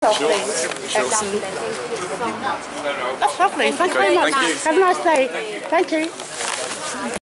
Lovely. Excellent. That's lovely. Thank you very much. Thank you. Have a nice day. Thank you.